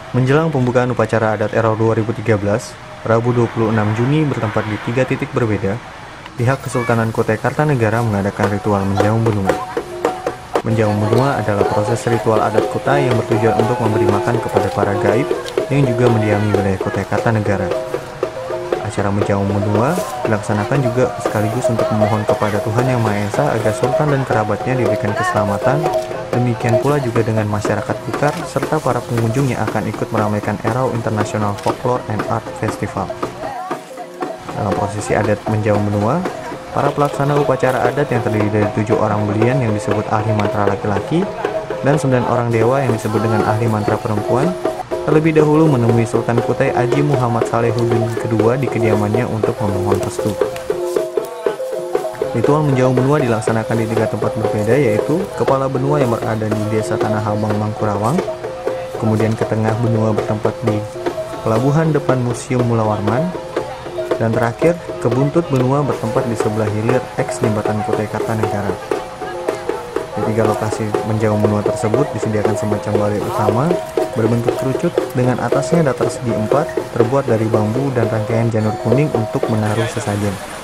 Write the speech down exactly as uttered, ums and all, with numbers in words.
Menjelang pembukaan upacara adat Ero dua ribu tiga belas, Rabu dua puluh enam Juni bertempat di tiga titik berbeda, pihak Kesultanan Kutai Kartanegara mengadakan ritual menjaung benua. Menjaung benua adalah proses ritual adat Kutai yang bertujuan untuk memberi makan kepada para gaib yang juga mendiami wilayah Kutai Kartanegara. Acara menjaung benua dilaksanakan juga sekaligus untuk memohon kepada Tuhan Yang Maha Esa agar Sultan dan kerabatnya diberikan keselamatan. Demikian pula juga dengan masyarakat Blitar serta para pengunjung yang akan ikut meramaikan Erau International Folklore and Art Festival. Dalam prosesi adat menjaung benua, para pelaksana upacara adat yang terdiri dari tujuh orang belian yang disebut ahli mantra laki-laki dan sembilan orang dewa yang disebut dengan ahli mantra perempuan, terlebih dahulu menemui Sultan Kutai Aji Muhammad Salehuddin kedua di kediamannya untuk memohon restu. Ritual menjaung benua dilaksanakan di tiga tempat berbeda, yaitu kepala benua yang berada di Desa Tanah Abang Mangkurawang, kemudian ke tengah benua bertempat di pelabuhan depan Museum Mula Warman, dan terakhir ke buntut benua bertempat di sebelah hilir eks Jembatan Kutai Kartanegara. Di tiga lokasi menjaung benua tersebut disediakan semacam balai utama berbentuk kerucut dengan atasnya datar segi empat terbuat dari bambu dan rangkaian janur kuning untuk menaruh sesajen.